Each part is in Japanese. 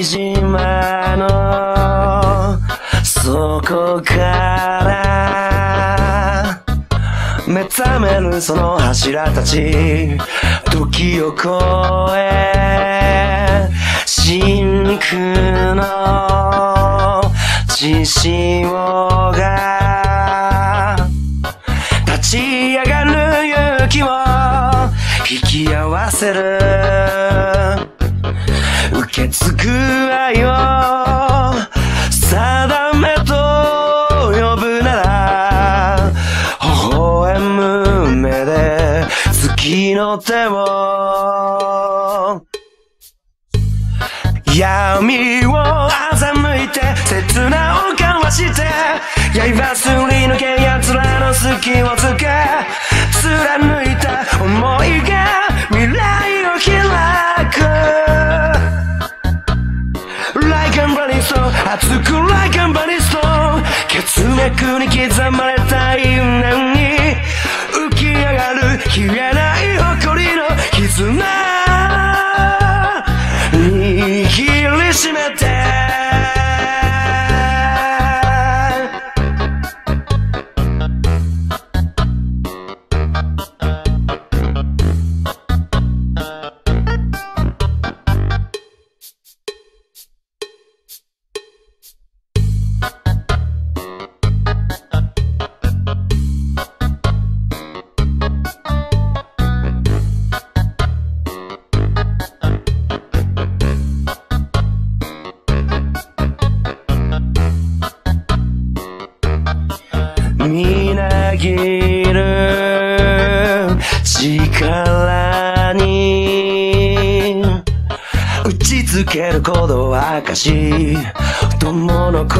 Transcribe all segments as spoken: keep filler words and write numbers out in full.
島の底から目覚めるその柱たち、時を越え真空の血潮が立ち上がる勇気を引き合わせる、受け継ぐ愛を定めと呼ぶなら、微笑む目で月の手を、闇を欺いて刹那を交わして、刃すり抜け奴らの隙をつけ、貫いた想いが未来を開く。 Like a burning stone 熱く Like a burning stone 血脈に刻まれた因縁に浮き上がる消えない誇りの絆、握りしめてみなぎる力に打ちつける鼓動明かし、友の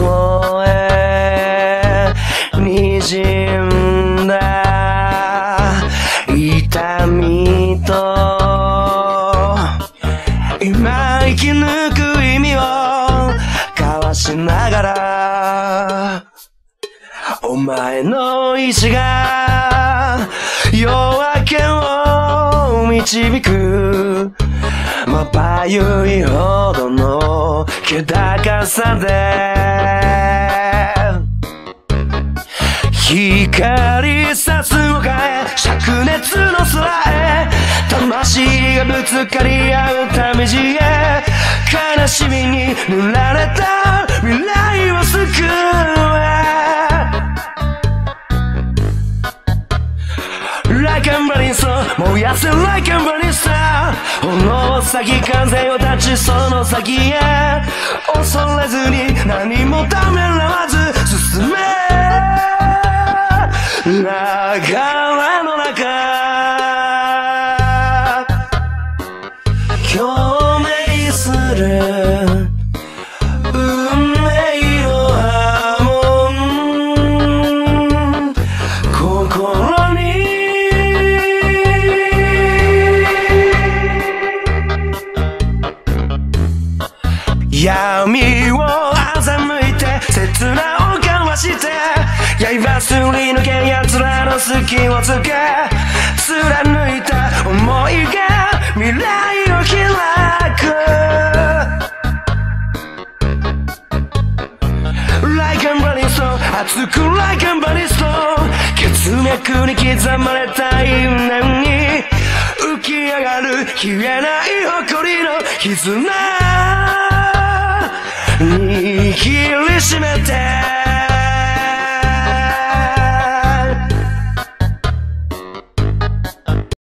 声にじんだ痛みと今生き抜く意味を交わしながら、お前の意志が夜明けを導く、まばゆいほどの気高さで光さす丘へ灼熱の空へ、魂がぶつかり合うため地へ、悲しみに塗られた未来を救え。Like a burning star 燃やせ Like a burning star 炎を咲き風を立ちその先へ、恐れずに何もためらわず進め、流れの中共鳴する運命の波紋、心に闇を欺いて刹那を交わして、刃すり抜け奴らの隙をつけ、貫いた想いが未来を開く。 Like a burning stone 熱く Like a burning stone 血脈に刻まれた因縁に浮き上がる消えない誇りの絆、握りしめて